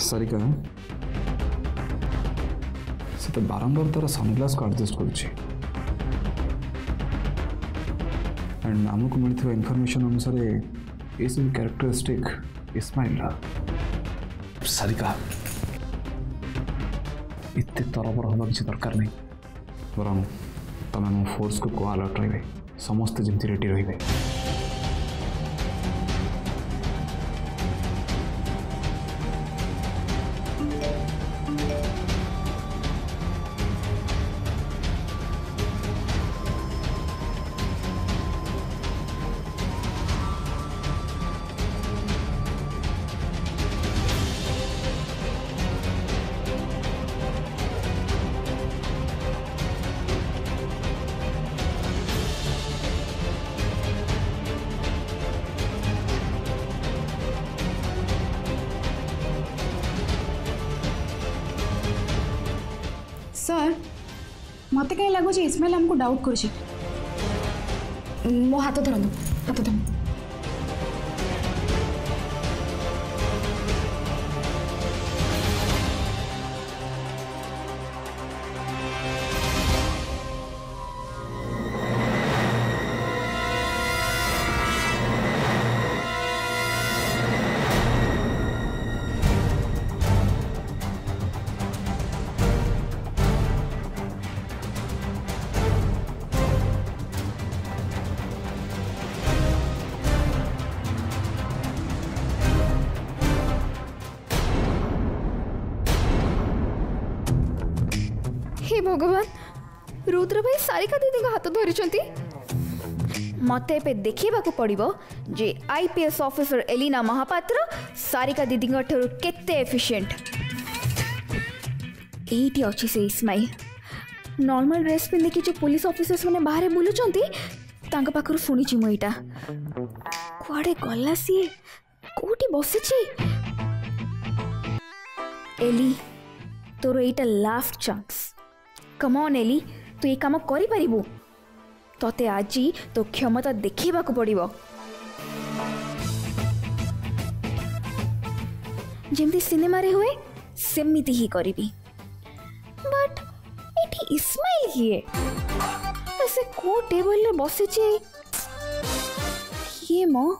सारिका से तो बारंबार तार सनग्लास को एडजस्ट करुच्छे एंड आमको मिलता इनफॉरमेशन अनुसार ये सब कैरेक्टरिस्टिक इस्माइल सारिका इतने तरबर हवा किसी दरकार नहीं बर तुम मो फोर्स को अलर्ट रही समस्ते जमी रेडी रे सर मत कहीं लगुच इस्माइल हमको डाउट कर मो हाथ धरतु हाथ धर हे भगवान रुद्र भाई सारिका दीदी का हाथ धरी मत ए देखा पड़ो जे आईपीएस ऑफिसर एलिना महापात्र सारिका दीदी केते एफिशिएंट एटी अच्छी से इस्माइल नॉर्मल ड्रेस पिंधिकी जो पुलिस ऑफिसर्स मैंने बाहर बुलूँ पाखर शुणी मुईटा कुआड़े गला सी कोठी बसी एली तोर एटा लास्ट चांस कम ऑन एली तू ये काम करि परिबू तते आज तो क्षमता देखा पड़ो जमती सिनेमा रे हुए सेमिति ही करी बट एटी इस्माइल किए ऐसे को टेबल रे बसी ये मो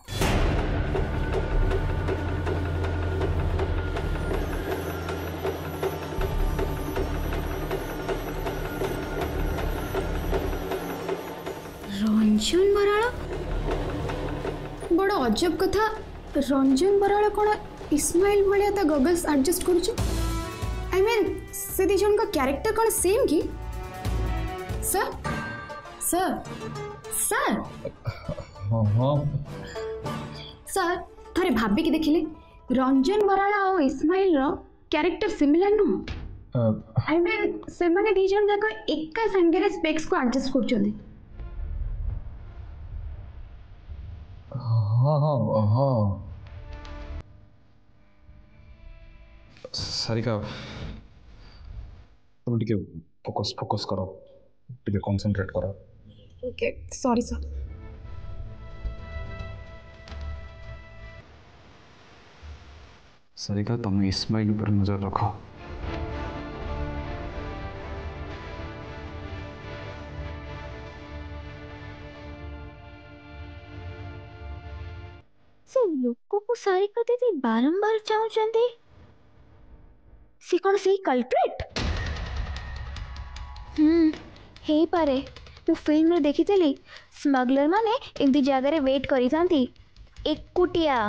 रंजन बराड़ बड़ा अजब कथा रंजन बराड़ कौन इस्माइल भाया ता गगल्स एडजस्ट करुचे आई मीन से दी जन का कैरेक्टर कौन सेम की सर सर सर हाँ सर थोड़े भाभी की देखिले रंजन बराड़ और इस्माइल रो कैरेक्टर सिमिलर नु आई मीन से माने दी जन जाको एका संगे रे स्पेक्स को एडजस्ट करछोंदी हाँ हाँ हाँ सारिका तुम टिके फोकस फोकस करो टिके कंसंट्रेट करो ओके सॉरी सर सारिका तुम इस्माइल पर नजर रखो से लोक को सारिका दीदी बारंबार चाहते सी कौन से कल्प्रिट हे पारे तू फिल्म रे देखी थी स्मगलर माने एमती जगह रे वेट करी थांती एकुटिया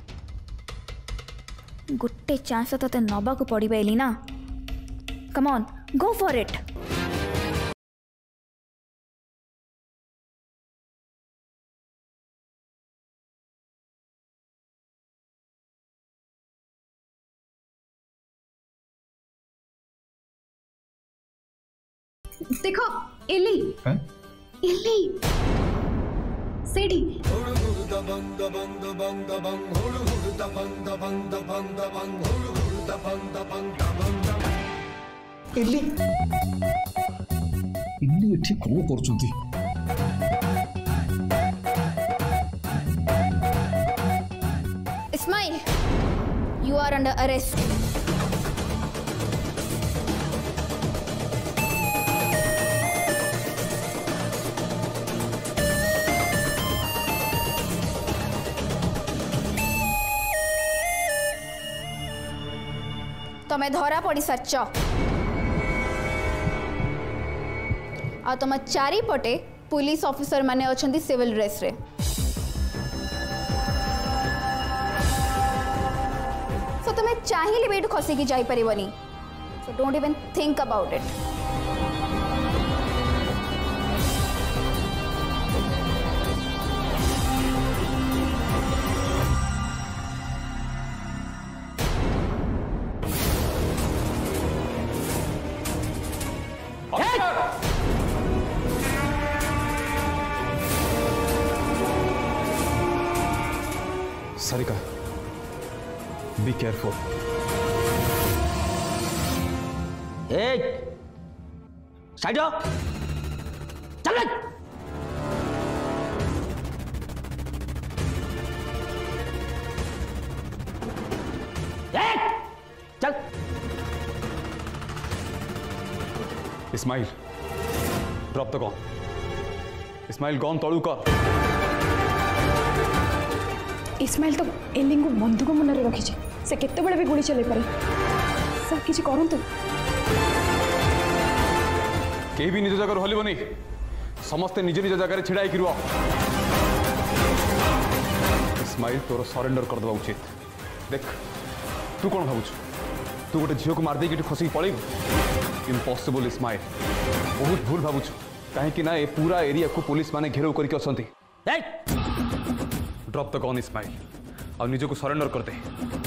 गोटे चांस तो नबा को पड़ी पाइली ना come on go for it देखो एली एली सेडी एली इल्ली एठी कौन करछुंती Ismail you are under arrest तमें धरा पड़ी सारच आ तुम चारिपटे पुलिस ऑफिसर माने अछंती सिविल ड्रेस रे सो तुम्हें चाहिए भी खसी की जाई परिबनी so don't even think about it Sarika be careful side चल चल Ismail drop the gun Ismail gun तलू कर इस्माइल तो एली को बंधुक मन रखी से केते बड़े भी गुड़ी चले पारे सर किसी करंतु के भी निज जगह हलबनी समस्ते निज निज जगह छिड़ा हो रुह इस्माइल तोर सरेंडर कर देवा उचित देख तू कौन भावुच तू गोटे झील को मारदे खसिक पलैबू इम्पॉसिबल इस्माइल बहुत भूल भावुच कहीं ना ए पूरा एरिया को पुलिस माने घेराव करके असंती ड्रॉप द गन इस्माइल और निज को सरेंडर कर दे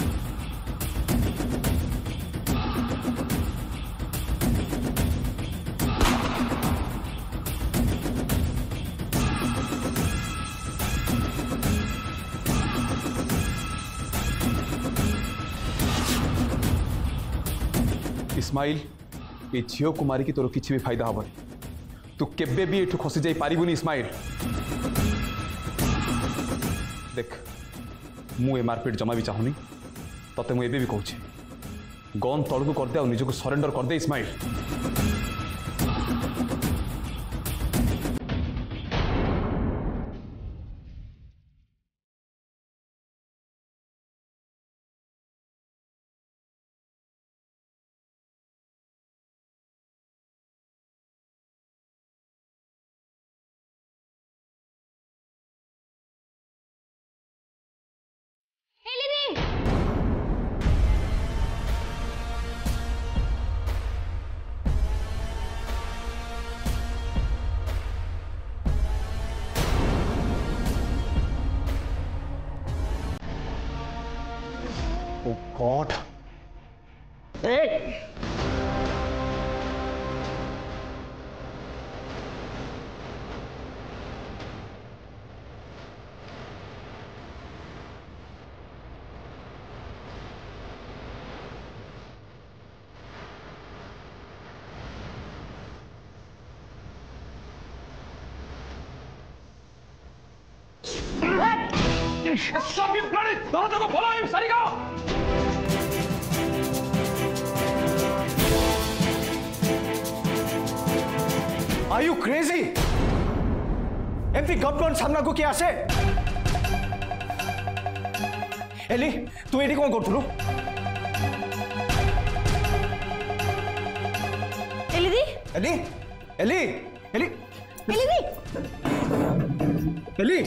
इस्माइल ये झील को मारिकी तोर किसी भी फायदा हेनी तू केबे भी एठू खसी जाई पारिबुनी इस्माइल देख मु ए मारपीट जमा भी चाहूनी तते मुझे भी कहूँ गन तलू को करदे और निज को सरेंडर करदे Ismail Oh God! Hey! Stop you bloody! Don't go follow him, Sarika! Are you crazy? एमती गपगन सामना को किया आसे? एली, तू एडी कौन करतुलु? एली दी? एली, एली, एली, एली दी? एली.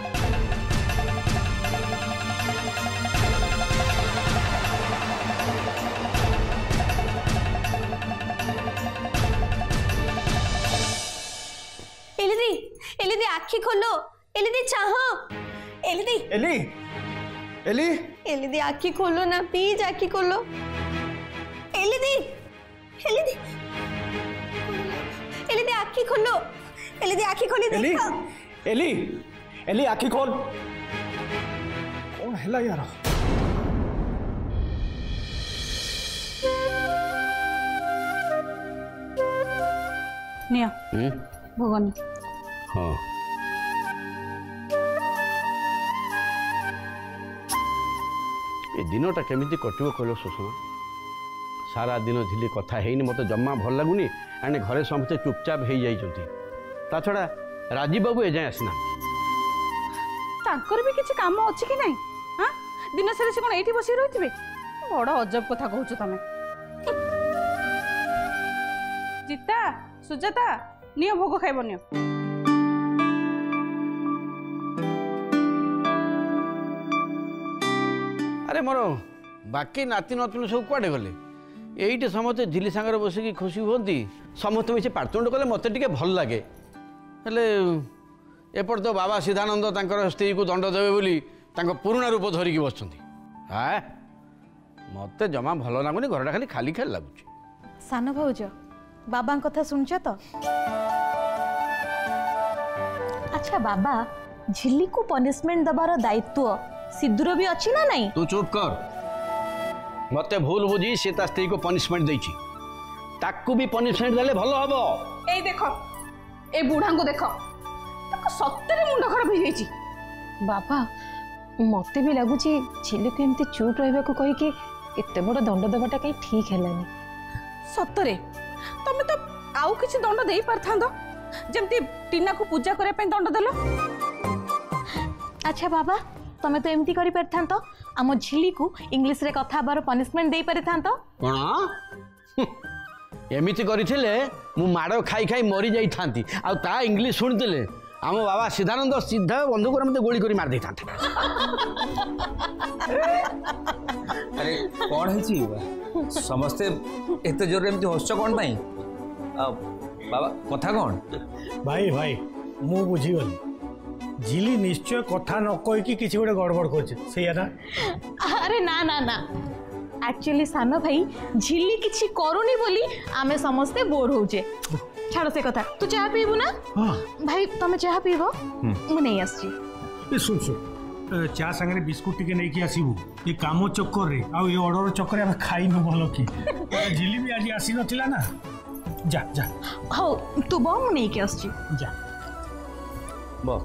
एलिदी आखी खोलो एलिदी चाहो एलिदी एली एली एलिदी आखी खोलो ना प्लीज आखी खोलो एलिदी एलिदी एलिदी आखी खोलो एलिदी आखी खोली एली देखो एली एली आखी खोल कौन हैला यार निया भगवान हाँ ए दिनटा केमिति कटिव कहलो सुषमा सारा दिन झिली कथा हेनी मत जम्मा भल लगुनि एंड घरे समस्ते चुपचाप हो जाइछंती ता छड़ा राजीव बाबू ए जाए आसना तांकर भी किछि काम अछि कि नहीं हां दिन सारा से कोन एठी बसी रहितबे बड़ अजब कथा कहउछ तमे जीता सुजाता नियो भोग खाइब नियो। अरे मोर बाकी नाती नातुणी सब कुआडे गले एइटे समस्ते झिली सांगर बसिकी खुशी होती समस्त मिसे पार्तुंड कले मत टे भल लगे हेले एपट तो बाबा सिद्धानंद तांकर स्त्री को दंड देवे बोली तांको पुराणा रूप धरिकी बसुंती हाँ मत जमा भल लगुनि घरटा खाली खाली खाली लगुच। सान भाउज बाबा कथा सुनछ तो? अच्छा बाबा झिल्ली को पनिशमेंट दबार दायित्व सिद्धूर भी अच्छी ना नहीं? तू चुप कर मते भूल बुझी से ता स्त्री को पनिशमेंट देछि ताकू भी पनिशमेंट देले भलो हबो। ए देखो ए बुढ़ा को देखो ताको सत्तरे मुंड खराब हो जाइछि। बाबा मते भी लगुची झिल्ली को एमती चुप रहिबा को कहि कि एते बड़ दंड देबाटा कहीं ठीक हेलानी। सत्तरे तमे तो आउ किछि दंड देई परथांदो जेमती टीना को पूजा करे पे दंड देलो। अच्छा बाबा तमे तो एमती करि परथांतो आम झिल्ली को इंग्लिश रे कथा बार पनिशमेंट देई परिथांतो। कोन एमिति करिथिले मु माड़ खाई खाई मरी जाई थांती आ ता इंग्लिश सुनिथिले आम बाबा सिद्धानंद सीधा बंधुक मते गोली करी मार दे थांते। अरे कौन है समस्ते एत जोर एमती हस कौन पाई बाबा कथा कौन? भाई भाई मु बुझीगली झिली निश्चय कथा न कही कि किसी गोटे गड़बड़ कर ना? अरे ना ना ना एक्चुअली सान भाई झिल्ली किछि करूनी बोली आमे समस्ते बोर होजे। छाड़ से कथा तू चाह पीबू ना? हाँ भाई तमे चाह पीबो मु नहीं आसी। ए सुन सुन चा संगे बिस्कुट टिके नहीं कि आसीबू ये काम चक्कर रे आ ये ऑर्डर चक्कर रे खाई न भलो कि झिली भी आज आसी नथिला ना। जा जा हो तू बो मु नहीं कि आसी जा बो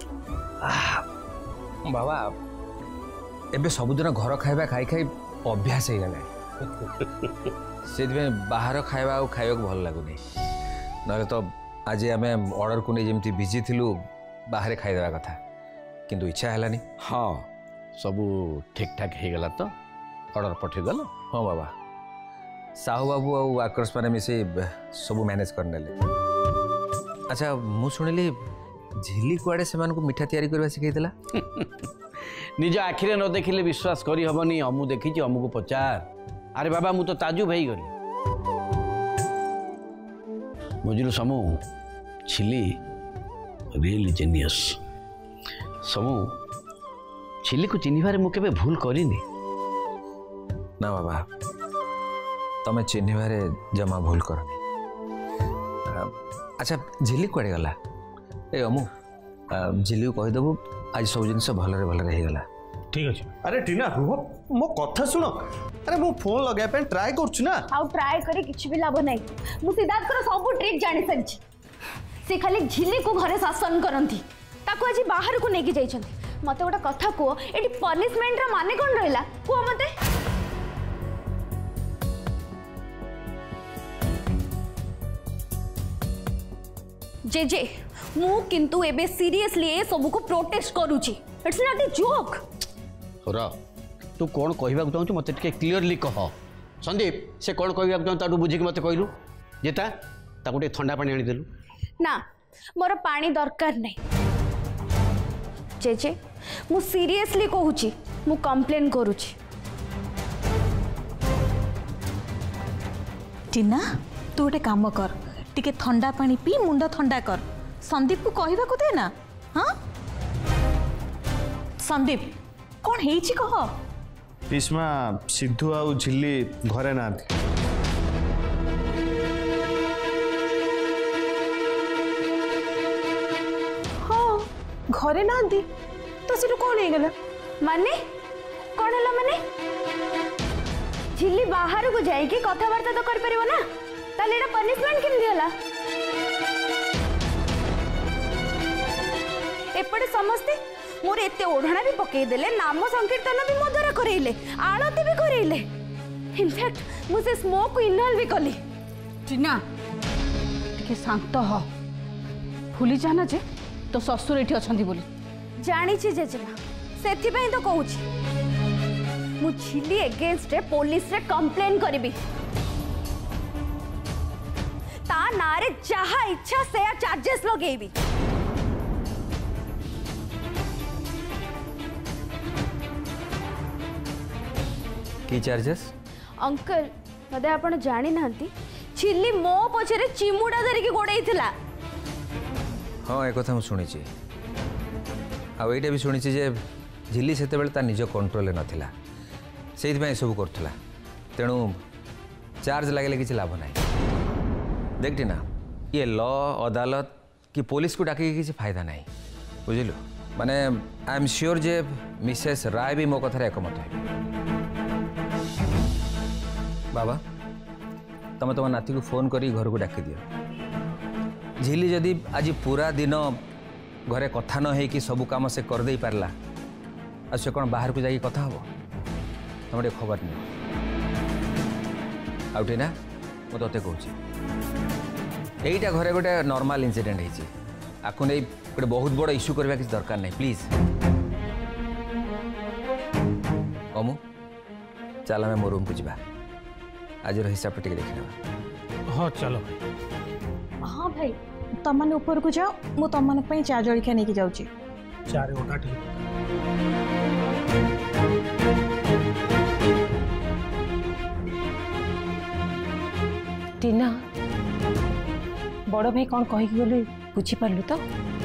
बाबा एबे सबुदिन घर खाइबा खाई खाई अभ्यास हो गला से बाहर खाइबा आ खाइबा को भल लगुनी ना तो आज आम ऑर्डर को नहीं जमी बिजी थिलु बाहर खाईदेवा कथा किंतु इच्छा है। हाँ सबू ठीक ठाक हो गला तो ऑर्डर पठेगल। हाँ बाबा साहू बाबू और वर्कर्स मैंने मिसे सब मैनेज करने। अच्छा मु शुणिली झिल्ली कुआड़े से मिठा तैयारी करवा शिखाई निज आखिरे न देखिले विश्वास करी हबनी। अमु देखी अमु को पचार। अरे बाबा मु तो ताजुब हो गली बुझलु समू झिल्ली रियली जेनियस। समू झिल्ली को चिन्हबारे मु केबे भूल करिनी ना बाबा तमे चिन्हबारे जमा भूल करनी। अच्छा झिल्ली कुआड़े गला? ए अमु झिल्ली को कहीदेबू आज सब जिन भलरे भलरे हो गला। ठीक अच्छे। अरे टीना रुह मो कथा सुन। अरे मु फोन लगे पे ट्राई करछु ना। आउ ट्राई करे किछि भी लाभ नै। मु सिद्धार्थ कर सब ट्रिक जानि सरिछि। से खाली झिल्ली को घरे शासन करंती ताको आज बाहर को नेकी जाइछंती। मते गोटा कथा को एटी पनिशमेंट रा माने कोन रहला को मते? जे जे मु किंतु एबे सीरियसली ए सब को प्रोटेस्ट करूची। It's not a joke. रा तू कौन कहवाक चाहूँ मत क्लीयरली कह। संदीप से कौन कहवाक चाहूँ ताठू बुझिक मत कहलु जेता ताको टे ठंडा पानी आनी देलु ना मोर पानी दरकार नहीं। जे मु सीरियसली कहूची मु कंप्लेन करूची। टीना तू गोटे काम कर टिके ठंडा पानी पी मुंड ठंडा कर। संदीप को कहवा को दे ना। हाँ संदीप कौन हेची कह? पिस्मा सिद्धू आ झिल्ली घरे ना। हाँ घरे ना तो से कौन हो गला माने कौन है माने? झिल्ली बाहर को जाइए कथबार्ता तो कर परिबो ना ताले एटा पनिशमेंट केमदी होला? एपटे समस्ते मोर एते ओढ़ना भी पकई देले नाम संकीर्तन भी मो द्वारा करैले आळती भी करैले। इनफैक्ट मुझे स्मोक इनहल भी कली। टीना टिके शांत हो भूली जाना जे तो ससुर एठी अछंती बोली। जानी छी जेजेमा सेथि पई तो कहूची मु झिल्ली एगेंस्ट रे पुलिस रे कंप्लेन करबी। ता नारे जहा इच्छा से चार्जेस लगेबी। की चार्जेस? अंकल मते आपण जानि नांती चिल्ली मो पछरे चिमुडा धरिकी गोड़े थिला। हाँ एक कथा शुणी आईटा भी शुणी झिल्ली से निज कंट्रोल नथिला से सब करूला तेणु चार्ज लगे किसी लाभ ना। देख टीना ये लॉ अदालत कि पुलिस को डाकिकी किसी फायदा ना बुझिलु माने आई एम श्योर जे मिसेस राय भी मो कथार एकमत है। बाबा तुम तुम नाती को फोन करी घर को डाकी दियो। झिली जदि आज पूरा दिन घरे कथा न है कि सब काम से कर दे पारला आ से कौन बाहर को जाके कथा हो तुम टे खबर नहीं आउटे ना मु ते कहूँ यहीटा घरे गोटे नॉर्मल इंसिडेंट है आपको नहीं गोटे बहुत बड़ इश्यू करवा किसी दरकार नहीं प्लीज। कमु चल आम मो रूम को जा आज हिसाब टे देखना। हाँ चलो भाई। हाँ भाई तुम मैंने ऊपर को जाओ मु तुम मन चा जलिखा नहीं जाऊँगी। चारे ओटा ठीक टीना बड़ भाई कौन कही गले बुझीपारू तो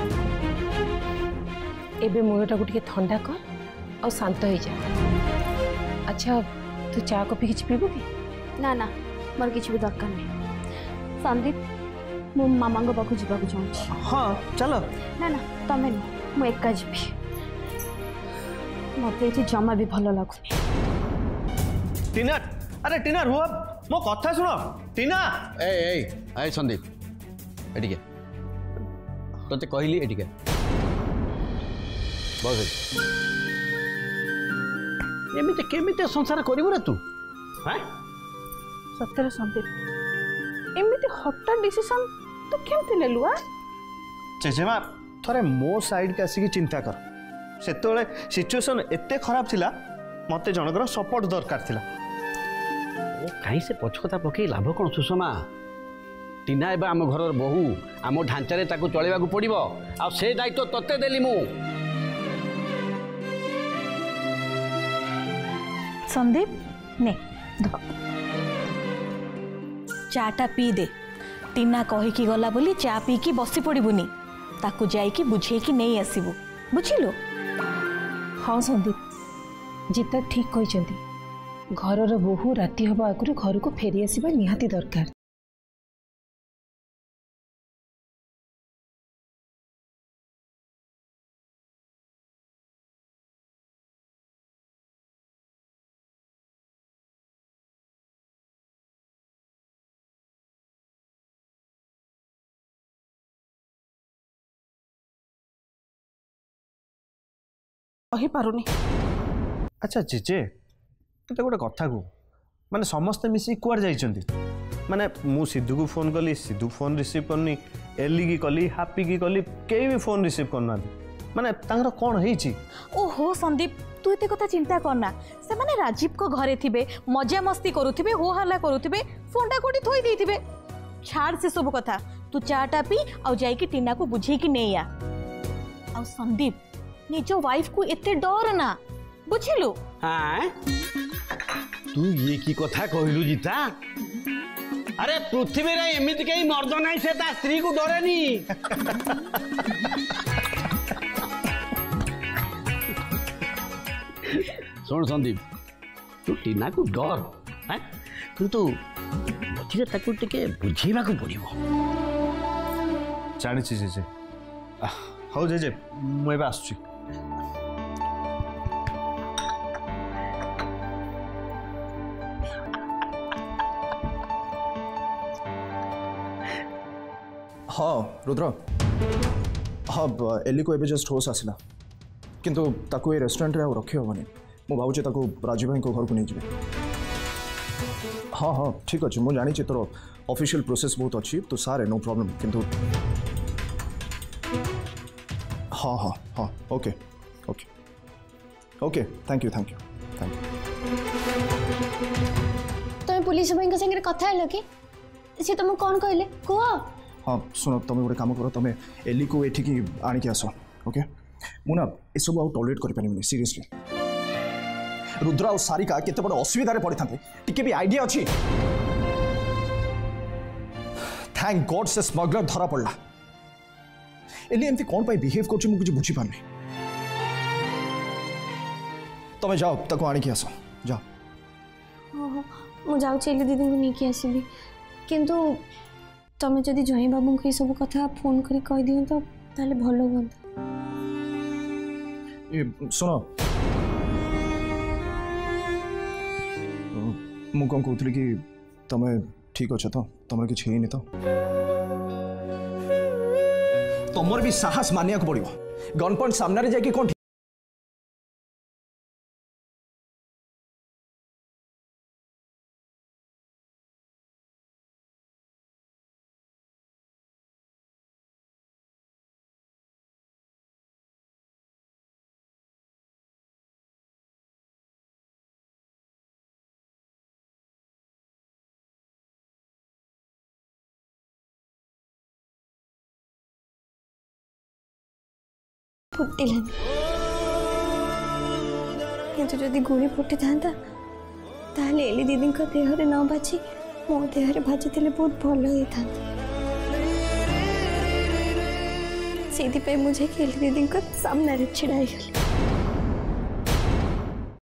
एबे मुहटा को टिके ठंडा कर और शांत हो जा। अच्छा तू चा कॉफी किसी पीबू कि? ना ना मोर किसी भी दरकार नहीं। संदीप मो मामा को पाखु जीवा चाहूँ। हाँ चलो। ना ना तमें नुह मु एका जीवी मत ये जमा भी भल लगुनि। टीना अरे टीना रुह मो कथा सुनो टीना। ए संदीप एटिके तोते कहली एटिके बस एमिते केमिते संसार करिबु रे तू? हैं सत्यर संदीप एमती हठात डिसीजन तो केमती ले लुआ? चेचेमा थरे मो साइड के आसिक चिंता कर सेतोले सिचुएशन एते खराब थिला मते जनकर सपोर्ट दरकार थिला। कहीं से पछकथा पकई लाभ कौन सुषमा? टीना एबा आम घर बहु आम ढांचारे ताकू चलेबाकू पड़िबो आ से दायित्व तते देली मु। संदीप ने चाटा पी दे। टीना कहीकि गला बोली चा पी की बसी पड़बुनी ताकू जाइकी बुझेकी नहीं आसबू बुझिलु? हाँ संदीप जीता ठीक कहते घर बहु राति हवा आगु घर को फेरी आसवा निहाती दरकार। कही पारुनी। अच्छा चेचे तो गोटे कथा को माने समस्ते मिसी कुआर जाइछंती माने मु सिद्धू को फोन कली सिद्धू फोन रिसीव करनी एली की कली हापी की कली केई भी फोन रिसीव करना माने तांगर कोन हेछि? ओहो संदीप तू एते कथा चिंता करना से माने राजीव को घरे थिबे मजा मस्ती करूथिबे हो हल्ला करूथिबे फोनटा कोठी थोई देथिबे। छाड़ से सब कथा तू चाटा पी आ जाई कि टीना को बुझे कि नहीं आ। आ संदीप निजो वाइफ को एते डर ना बुझिलु? हां तू ये की कथा कहलु जीता? अरे पृथ्वी रे एमिति कई मर्द नहीं से ता स्त्री को डरेनी। सुन संदीप तू टीना को डर हैं किंतु मझे ताकू टिके बुझेबा को पड़िबो। जानि छी जे हौ जे मु एबा आसुची। हाँ रुद्र हाँ एली को एबे जस्ट होश आसला किंतु ताको ए रेस्टोरेंट रे रखी हेनी मु भावुचे ताको राजीव भाई को घर को नहीं जाए। हाँ हाँ ठीक अच्छे मुझे जानी तोर ऑफिशियल प्रोसेस बहुत अच्छी तो सारे नो प्रॉब्लम किंतु हाँ हाँ हाँ okay okay okay thank you thank you thank you. तुम पुलिस भाई संगे कथा है कि सी तुम कौन कहले कह हाँ शुण तुम गोटे कम कर तुम एली को एठिकी आणिकी आस ओके मुना ये सब आउ टॉलरेट कर पारिनी सीरियसली रुद्र और सारिका केते बड़ असुविधा पड़े था टिके भी आइडिया अच्छी थैंक गॉड से स्मगलर धरा पड़ला एली एमती कौन पाई बिहेव कर मुझे बुझी पारनी तुम जाओ ताको आणिकी आस जाओ मु जाऊँ एली दीदी को नहीं कि आसबि किंतु तुम जदि जय बाबू को सब कथा फोन कर कह दियो तो ताले भलो होता सुनो मु कौन कहती कि तुम ठीक अच्छे तो तुम किसी है तो तुमर भी साहस मानिया पड़ो गन पॉइंट सामने जाकि कौन फुटिलानी किंतु जदि गुड़ी फुटी था ताले एली दीदी देहरे न बाजी मो देहरे बाजी बहुत भल होता से मुझे एली दीदी सामने छिड़ा गली